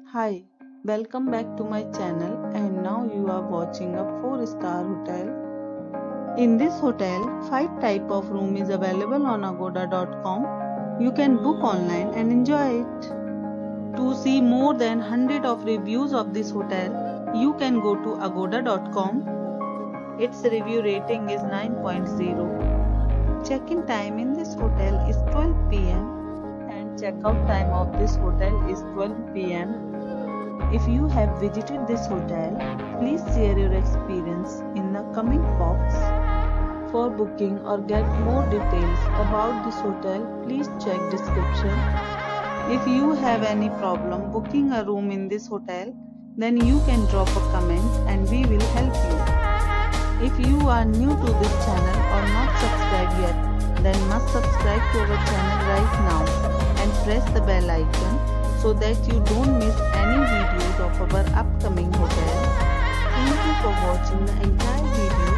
Hi, welcome back to my channel and now you are watching a 4-star hotel. In this hotel, 5 type of room is available on agoda.com. You can book online and enjoy it. To see more than 100 of reviews of this hotel, you can go to agoda.com. Its review rating is 9.0. Check-in time in this hotel is 12 p.m. and check-out time of this hotel is 12 p.m. If you have visited this hotel, please share your experience in the comment box. For booking or get more details about this hotel, please check description. If you have any problem booking a room in this hotel, then you can drop a comment and we will help you. If you are new to this channel or not subscribed yet, then must subscribe to our channel right now and press the bell icon so that you don't miss any videos of our upcoming hotel. Thank you for watching the entire video.